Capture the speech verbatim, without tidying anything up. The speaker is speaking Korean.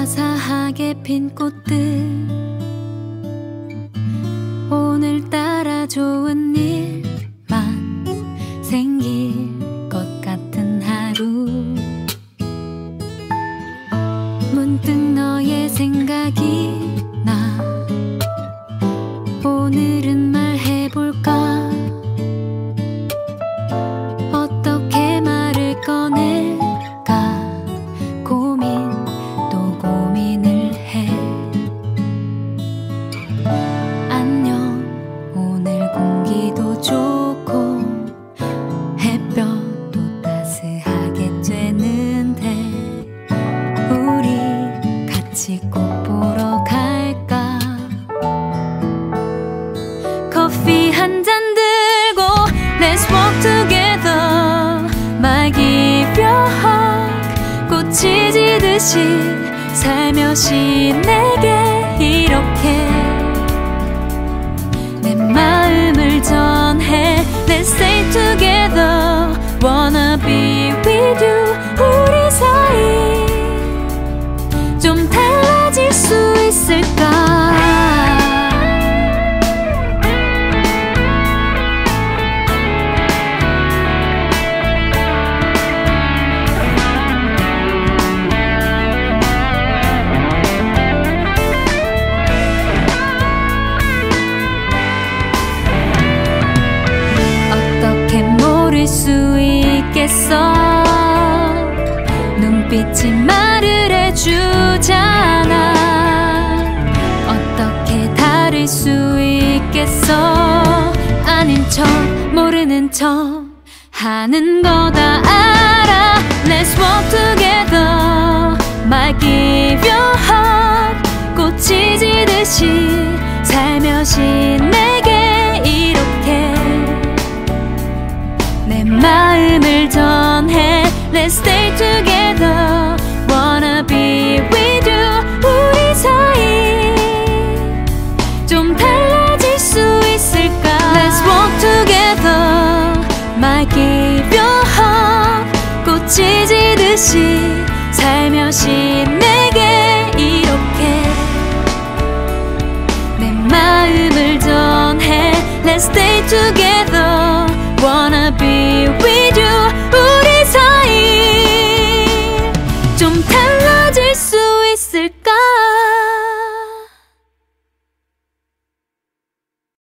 화사하게 핀 꽃들 오늘따라 좋은 일만 생길 것 같은 하루 문득 너의 생각이 나 오늘은 말해볼까 어떻게 말을 꺼낼까 고민 또 고민을 해 안녕 오늘 공기도 좋고 햇볕도 따스하게 쬐는데 우리 같이 꽃 보러 갈까 커피 한 잔 들고 Let's walk together 말 give hug 꽃이 지듯이 살며시 내게 이렇게 내 마음을 전해 Let's stay together Wanna be with you 우리 사이 좀 달라질 수 있을까 수 있겠어 눈빛이 말을 해주잖아 어떻게 다를 수 있겠어 아닌 척 모르는 척 하는 거다 알아 Let's walk together 말 give your heart 꽃이 지듯이 살며시 내게 이렇게 내 마음을 전해 Let's stay together Wanna be with you 우리 사이 좀 달라질 수 있을까 Let's walk together My give your heart 꽃이 지듯이 살며시 내게 이렇게 내 마음을 전해 Let's stay together Wanna be with you 우리 사이 좀 달라질 수 있을까